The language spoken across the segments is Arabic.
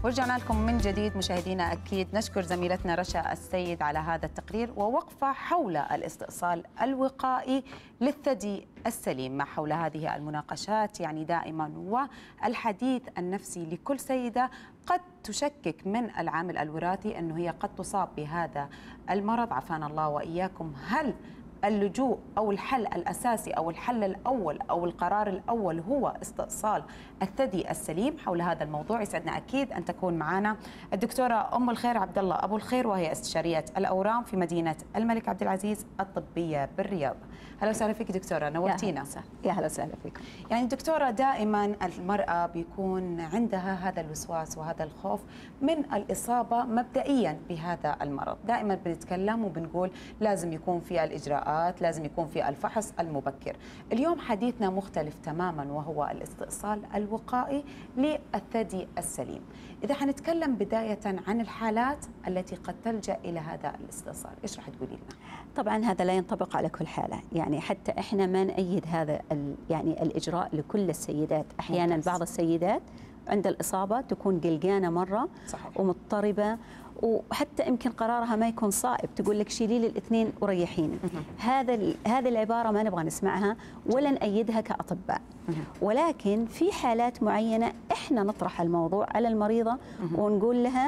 ورجعنا لكم من جديد مشاهدينا. أكيد نشكر زميلتنا رشا السيد على هذا التقرير ووقفة حول الاستئصال الوقائي للثدي السليم. مع حول هذه المناقشات يعني دائما والحديث النفسي لكل سيدة قد تشكك من العامل الوراثي أنه هي قد تصاب بهذا المرض، عافانا الله وإياكم. هل اللجوء أو الحل الأساسي أو الحل الأول أو القرار الأول هو استئصال الثدي السليم؟ حول هذا الموضوع يسعدنا أكيد أن تكون معنا الدكتورة أم الخير عبد الله أبو الخير، وهي استشارية الأورام في مدينة الملك عبد العزيز الطبية بالرياض. هلا وسهلا فيك دكتورة، نورتينا. يا هلا وسهلا فيكم. يعني دكتورة، دائما المرأة بيكون عندها هذا الوسواس وهذا الخوف من الإصابة مبدئيا بهذا المرض. دائما بنتكلم وبنقول لازم يكون في الإجراءات، لازم يكون في الفحص المبكر. اليوم حديثنا مختلف تماما وهو الاستئصال الوقائي للثدي السليم. إذا حنتكلم بداية عن الحالات التي قد تلجأ إلى هذا الاستئصال، إيش راح تقولي لنا؟ طبعا هذا لا ينطبق على كل حالة، يعني حتى إحنا ما نأيد هذا يعني الإجراء لكل السيدات. أحيانا بعض السيدات عند الإصابة تكون قلقانة مرة صحيح. ومضطربة، وحتى يمكن قرارها ما يكون صائب، تقول لك شيلي لي الاثنين وريحيني. هذه العبارة ما نبغى نسمعها ولا نأيدها كأطباء. ولكن في حالات معينة احنا نطرح الموضوع على المريضة ونقول لها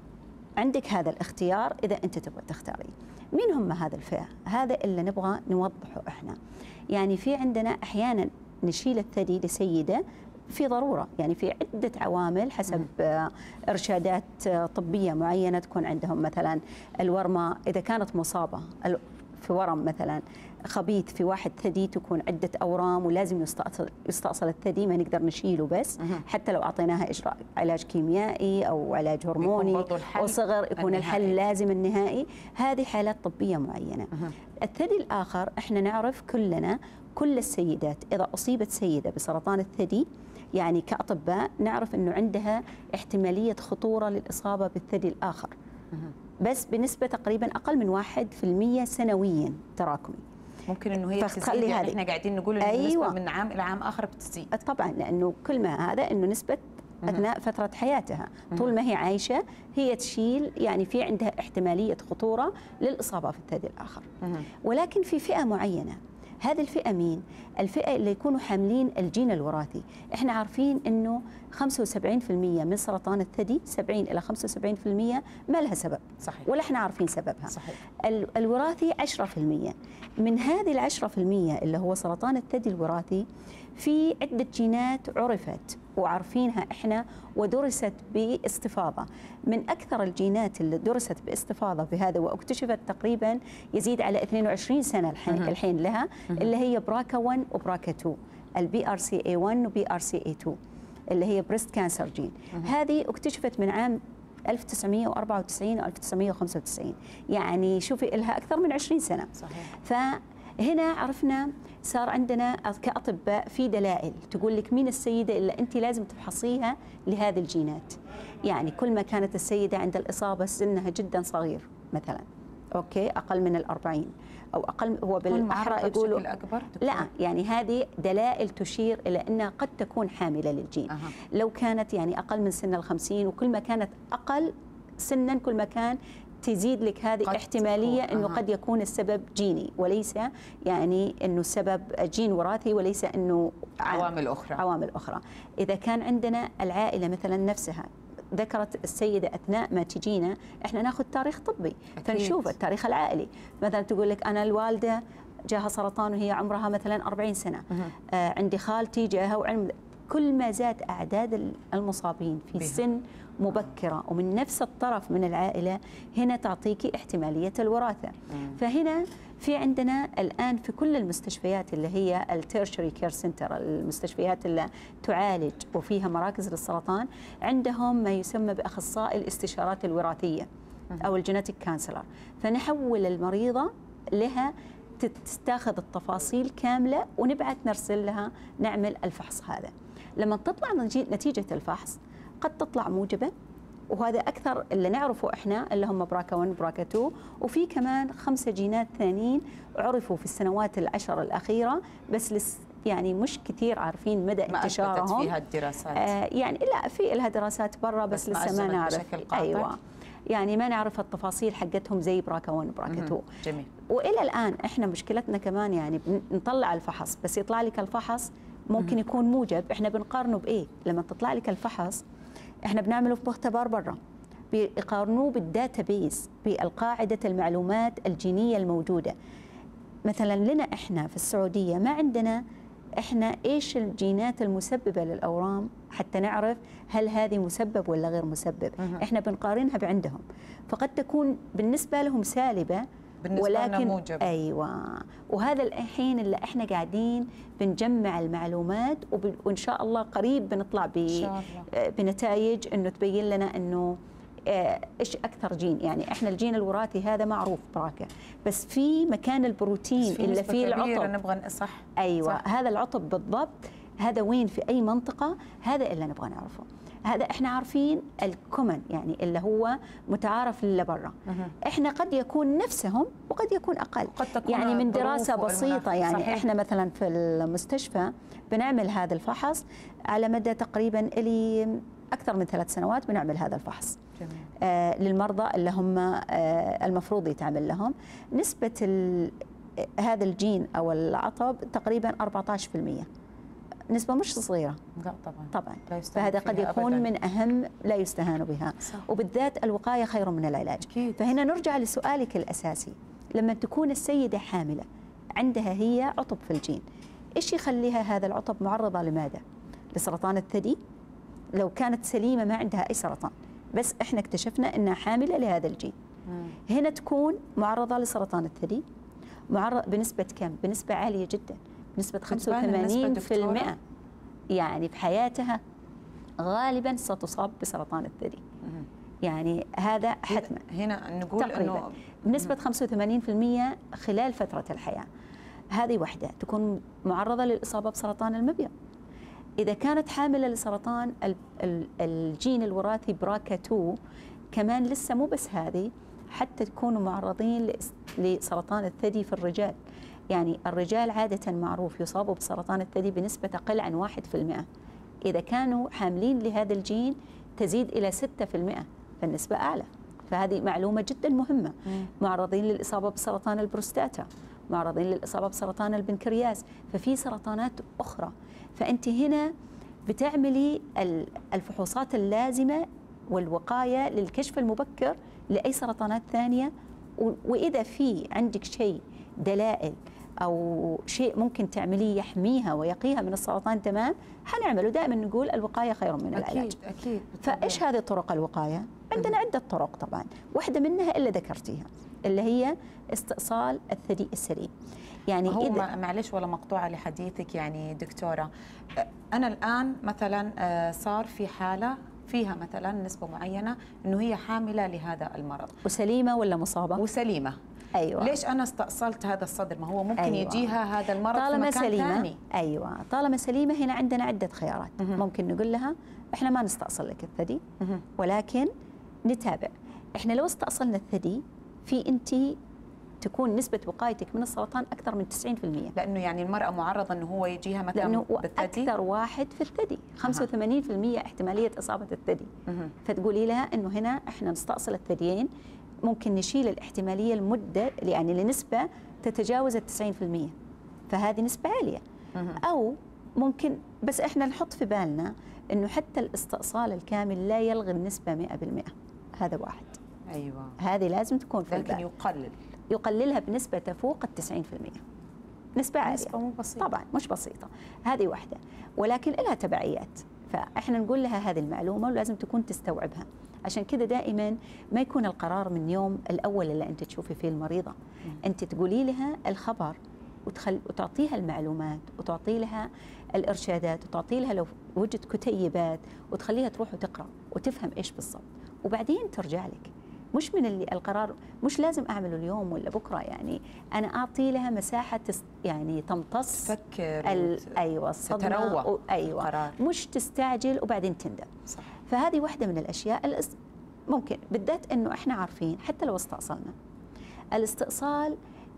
عندك هذا الاختيار إذا أنت تبغى تختاري. مين هم هذا الفئة؟ هذا اللي نبغى نوضحه احنا. يعني في عندنا أحيانا نشيل الثدي لسيدة في ضرورة، يعني في عدة عوامل حسب إرشادات طبية معينة تكون عندهم. مثلا الورمة إذا كانت مصابة في ورم مثلا خبيث في واحد ثدي، تكون عدة أورام ولازم يستأصل الثدي، ما نقدر نشيله بس حتى لو أعطيناها إجراء علاج كيميائي أو علاج هرموني أو صغر، يكون الحل لازم النهائي. هذه حالات طبية معينة. الثدي الآخر احنا نعرف كلنا، كل السيدات إذا أصيبت سيدة بسرطان الثدي يعني كأطباء نعرف أنه عندها احتمالية خطورة للإصابة بالثدي الآخر، بس بنسبة تقريبا أقل من 1% سنويا تراكمي. ممكن انه هي تزيد، يعني احنا قاعدين نقول انه النسبة من عام الى عام اخر بتزيد. طبعا، لانه كل ما هذا انه نسبة اثناء فترة حياتها طول ما هي عايشة هي تشيل، يعني في عندها احتمالية خطورة للإصابة في الثدي الآخر. ولكن في فئة معينة، هذه الفئة مين؟ الفئة اللي يكونوا حاملين الجين الوراثي. احنا عارفين انه 75% من سرطان الثدي، 70 إلى 75% ما لها سبب صحيح. ولا احنا عارفين سببها صحيح. الوراثي 10%. من هذه ال10% اللي هو سرطان الثدي الوراثي، في عدة جينات عرفت وعارفينها احنا ودرست باستفاضة. من أكثر الجينات اللي درست باستفاضة بهذا واكتشفت تقريبا يزيد على 22 سنة الحين لها، اللي هي براكا 1 وبراكا 2، البي ار سي اي 1 وبي ار سي اي 2 اللي هي بريست كانسر جين. هذه اكتشفت من عام 1994 أو 1995، يعني شوفي لها أكثر من 20 سنة صحيح. فهنا عرفنا صار عندنا كأطباء في دلائل تقول لك مين السيدة اللي أنت لازم تفحصيها لهذه الجينات. يعني كل ما كانت السيدة عند الإصابة سنها جدا صغير مثلا، أوكي، أقل من 40 أو أقل، هو بالأحرى يقولوا لا، يعني هذه دلائل تشير إلى أنها قد تكون حاملة للجين. لو كانت يعني أقل من سن 50، وكل ما كانت أقل سنا كل ما كان تزيد لك هذه احتمالية أنه قد يكون السبب جيني وليس يعني أنه السبب جين وراثي، وليس أنه عوامل أخرى. إذا كان عندنا العائلة مثلا نفسها، ذكرت السيدة أثناء ما تجينا إحنا ناخذ تاريخ طبي أكيد. فنشوف التاريخ العائلي، مثلا تقول لك أنا الوالدة جاها سرطان وهي عمرها مثلا 40 سنة، عندي خالتي جاها، وعلم كل ما زاد أعداد المصابين في سن مبكرة ومن نفس الطرف من العائلة، هنا تعطيكي احتمالية الوراثة. فهنا في عندنا الآن في كل المستشفيات اللي هي التيرشري كير سنتر، المستشفيات اللي تعالج وفيها مراكز للسرطان، عندهم ما يسمى بأخصائي الاستشارات الوراثية أو الجينيتيك كانسلر. فنحول المريضة لها تاخذ التفاصيل كاملة ونبعث نرسل لها نعمل الفحص هذا. لما تطلع نتيجة الفحص قد تطلع موجبة، وهذا أكثر اللي نعرفه إحنا اللي هم براكا 1 وبراكا 2، وفي كمان 5 جينات ثانيين عرفوا في السنوات ال10 الأخيرة، بس يعني مش كثير عارفين مدى انتشارهم. ما أثبتت فيها الدراسات. يعني لا، في لها دراسات برا بس لسه ما نعرف. ايوه، يعني ما نعرف التفاصيل حقتهم زي براكا 1 وبراكا 2. جميل. والى الان احنا مشكلتنا كمان يعني نطلع الفحص بس يطلع لك الفحص ممكن يكون موجب. احنا بنقارنه بايه؟ لما تطلع لك الفحص احنا بنعمله في مختبر برا، بيقارنوه بالداتابيز، بالقاعده المعلومات الجينيه الموجوده. مثلا لنا احنا في السعوديه ما عندنا احنا ايش الجينات المسببه للاورام حتى نعرف هل هذه مسبب ولا غير مسبب. احنا بنقارنها بعندهم، فقد تكون بالنسبه لهم سالبه ولكن موجب. ايوه، وهذا الحين اللي احنا قاعدين بنجمع المعلومات وان شاء الله قريب بنطلع بنتائج انه تبين لنا انه ايش اكثر جين. يعني احنا الجين الوراثي هذا معروف براكا، بس في مكان البروتين اللي فيه العطب نبغى صح. ايوه صح. هذا العطب بالضبط هذا وين في اي منطقه، هذا اللي نبغى نعرفه. هذا احنا عارفين الكومن يعني اللي هو متعارف اللي برا. احنا قد يكون نفسهم وقد يكون اقل، قد تكون يعني من دراسه بسيطه. يعني صحيح. احنا مثلا في المستشفى بنعمل هذا الفحص على مدى تقريبا لي اكثر من 3 سنوات بنعمل هذا الفحص. جميل. للمرضى اللي هم المفروض يتعمل لهم. نسبه هذا الجين او العطب تقريبا 14%، نسبة مش صغيرة. لا طبعا فهذا قد يكون أبداً من أهم لا يستهان بها. صح. وبالذات الوقاية خير من العلاج. أكيد. فهنا نرجع لسؤالك الأساسي، لما تكون السيدة حاملة عندها هي عطب في الجين، إيش يخليها هذا العطب معرضة لماذا؟ لسرطان الثدي لو كانت سليمة ما عندها أي سرطان، بس إحنا اكتشفنا أنها حاملة لهذا الجين. هنا تكون معرضة لسرطان الثدي، بنسبة كم؟ بنسبة عالية جدا، بنسبة 85%. يعني في حياتها غالبا ستصاب بسرطان الثدي. يعني هذا حتما. هنا نقول انه بنسبة 85% خلال فترة الحياة. هذه وحدة تكون معرضة للإصابة بسرطان المبيض. إذا كانت حاملة لسرطان الجين الوراثي براكا 2 كمان لسه مو بس هذه، حتى تكونوا معرضين لسرطان الثدي في الرجال. يعني الرجال عادة معروف يصابوا بسرطان الثدي بنسبة أقل عن 1%. إذا كانوا حاملين لهذا الجين تزيد إلى 6%، فالنسبة أعلى. فهذه معلومة جدا مهمة. معرضين للإصابة بسرطان البروستاتا، معرضين للإصابة بسرطان البنكرياس، ففي سرطانات أخرى. فأنت هنا بتعملي الفحوصات اللازمة والوقاية للكشف المبكر لأي سرطانات ثانية. وإذا في عندك شيء دلائل أو شيء ممكن تعمليه يحميها ويقيها من السرطان تمام حنعمله. دائما نقول الوقاية خير من العلاج. أكيد. فإيش هذه طرق الوقاية؟ عندنا عدة طرق طبعا، واحدة منها اللي ذكرتيها اللي هي استئصال الثدي السليم. يعني هو معلش ولا مقطوعة لحديثك يعني دكتورة، أنا الآن مثلا صار في حالة فيها مثلا نسبة معينة إنه هي حاملة لهذا المرض وسليمة ولا مصابة؟ وسليمة. أيوة. ليش أنا استأصلت هذا الصدر؟ ما هو ممكن يجيها هذا المرض طالما في مكان سليمة. ثاني. أيوة طالما سليمة هنا عندنا عدة خيارات. ممكن نقول لها إحنا ما نستأصل لك الثدي ولكن نتابع. إحنا لو استأصلنا الثدي في أنت تكون نسبة وقايتك من السرطان أكثر من 90%. لأنه يعني المرأة معرضة أنه هو يجيها مثلا لأنه بالثدي. أكثر واحد في الثدي 85% احتمالية إصابة الثدي. فتقولي لها أنه هنا إحنا نستأصل الثديين، ممكن نشيل الاحتمالية المدة يعني لنسبة تتجاوز 90%، فهذه نسبة عالية. أو ممكن بس إحنا نحط في بالنا أنه حتى الاستئصال الكامل لا يلغي النسبة 100%. هذا واحد. أيوة. هذه لازم تكون في لكن البال. يقللها بنسبة تفوق 90%. نسبة عالية. نسبة مو بسيطة. طبعا مش بسيطة. هذه واحدة، ولكن لها تبعيات. فإحنا نقول لها هذه المعلومة ولازم تكون تستوعبها. عشان كذا دائما ما يكون القرار من يوم الأول اللي أنت تشوفي فيه المريضة. أنت تقولي لها الخبر وتعطيها المعلومات وتعطي لها الإرشادات وتعطي لها لو وجد كتيبات وتخليها تروح وتقرأ وتفهم إيش بالضبط، وبعدين ترجع لك. مش من اللي القرار مش لازم أعمله اليوم ولا بكرة. يعني أنا أعطي لها مساحة يعني تمتص تفكر أيوة تتروى. أيوة قرار. مش تستعجل وبعدين تندم. صح. فهذه واحدة من الأشياء ممكن بالذات إنه إحنا عارفين حتى لو استأصلنا الاستئصال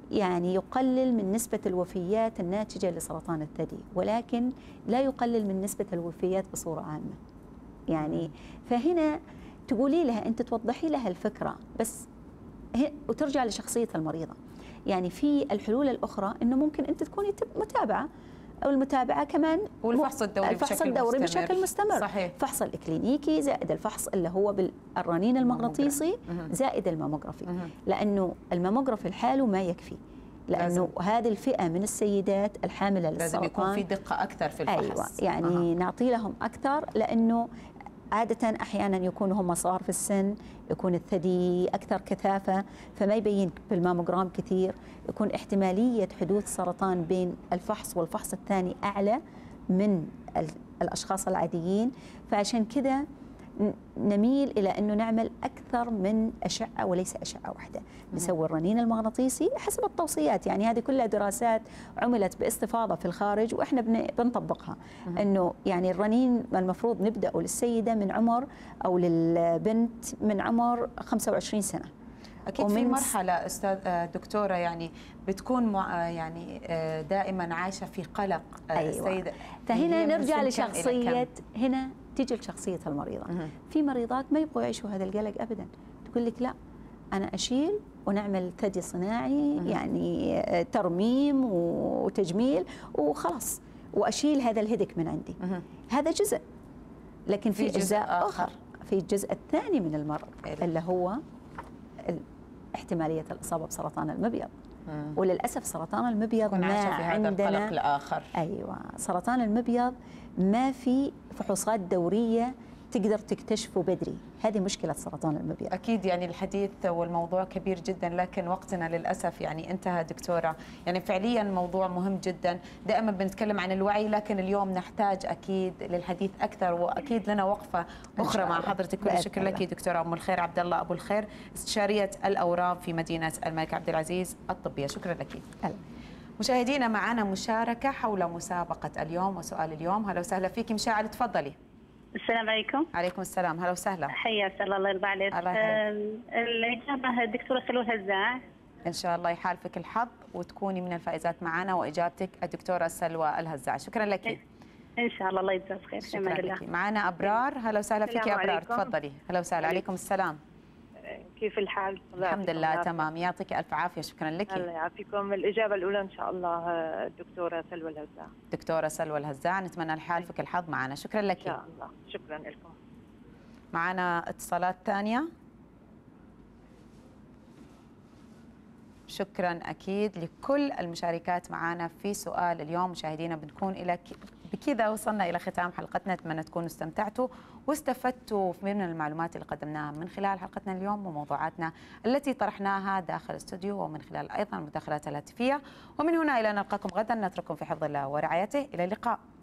يعني يقلل من نسبة الوفيات الناتجة لسرطان الثدي، ولكن لا يقلل من نسبة الوفيات بصورة عامة. يعني فهنا تقولي لها أنت توضحي لها الفكرة بس وترجع لشخصية المريضة. يعني في الحلول الأخرى أنه ممكن أنت تكوني متابعة، أو المتابعة كمان والفحص الدوري بشكل مستمر. صحيح. الفحص الإكلينيكي زائد الفحص اللي هو بالرنين المغناطيسي زائد الماموغرافي، لأنه الماموغرافي لحاله ما يكفي، لأنه هذه الفئة من السيدات الحاملة للسرطان لازم يكون في دقة أكثر في الفحص. أيوة، يعني نعطي لهم أكثر، لأنه عادة أحيانا يكون هم صغار في السن، يكون الثدي أكثر كثافة فما يبين بالماموغرام كثير، يكون احتمالية حدوث سرطان بين الفحص والفحص الثاني أعلى من الأشخاص العاديين. فعشان كذا نميل إلى أنه نعمل أكثر من أشعة وليس أشعة واحدة. نسوي الرنين المغناطيسي حسب التوصيات، يعني هذه كلها دراسات عملت باستفاضة في الخارج وإحنا بنطبقها. أنه يعني الرنين المفروض نبدأه للسيدة من عمر، أو للبنت من عمر 25 سنة. أكيد في مرحلة أستاذ دكتورة يعني بتكون يعني دائما عايشة في قلق. أيوة. السيدة فهنا نرجع لشخصية، هنا تيجي لشخصية المريضة. في مريضات ما يبغوا يعيشوا هذا القلق أبدا، تقول لك لا أنا أشيل ونعمل ثدي صناعي، يعني ترميم وتجميل وخلاص، وأشيل هذا الهدك من عندي. هذا جزء، لكن في أجزاء آخر. في الجزء الثاني من المرض اللي هو احتمالية الإصابة بسرطان المبيض. وللأسف سرطان المبيض ما في هذا عندنا القلق الآخر. أيوة، سرطان المبيض ما في فحوصات دورية تقدر تكتشفه بدري، هذه مشكلة سرطان المبيض. أكيد يعني الحديث والموضوع كبير جدا، لكن وقتنا للأسف يعني انتهى دكتورة. يعني فعليا موضوع مهم جدا، دائما بنتكلم عن الوعي، لكن اليوم نحتاج أكيد للحديث أكثر، وأكيد لنا وقفة أخرى مع حضرتك. كل الشكر لك دكتورة أم الخير عبد الله أبو الخير، استشارية الأورام في مدينة الملك عبد العزيز الطبية. شكرا لك. مشاهدينا معنا مشاركة حول مسابقة اليوم وسؤال اليوم. هلا وسهلا فيك مشاعل، تفضلي. السلام عليكم. عليكم السلام، هلا وسهلا. حياك الله يرضى عليك. الإجابة الدكتورة سلوى الهزاع. إن شاء الله يحالفك الحظ وتكوني من الفائزات معنا، وإجابتك الدكتورة سلوى الهزاع. شكرا لك. إن شاء الله يجزاك خير. شكرا لك. معنا أبرار، هلا وسهلا فيك يا أبرار، تفضلي. هلا وسهلا. عليكم السلام. كيف الحال؟ الحمد لله تمام، يعطيك ألف عافية. شكرا لك. الله يعافيكم. الإجابة الأولى إن شاء الله الدكتورة سلوى الهزاع. دكتورة سلوى الهزاع، نتمنى لحالفك الحظ معنا. شكرا لك. إن شاء الله. شكرا لكم. معنا اتصالات ثانية. شكرا أكيد لكل المشاركات معنا في سؤال اليوم. مشاهدينا بنكون بكذا وصلنا إلى ختام حلقتنا، أتمنى تكونوا استمتعتوا واستفدتوا من المعلومات اللي قدمناها من خلال حلقتنا اليوم وموضوعاتنا التي طرحناها داخل الاستوديو، ومن خلال أيضا المداخلات الهاتفية. ومن هنا إلى نلقاكم غدا، نترككم في حفظ الله ورعايته. إلى اللقاء.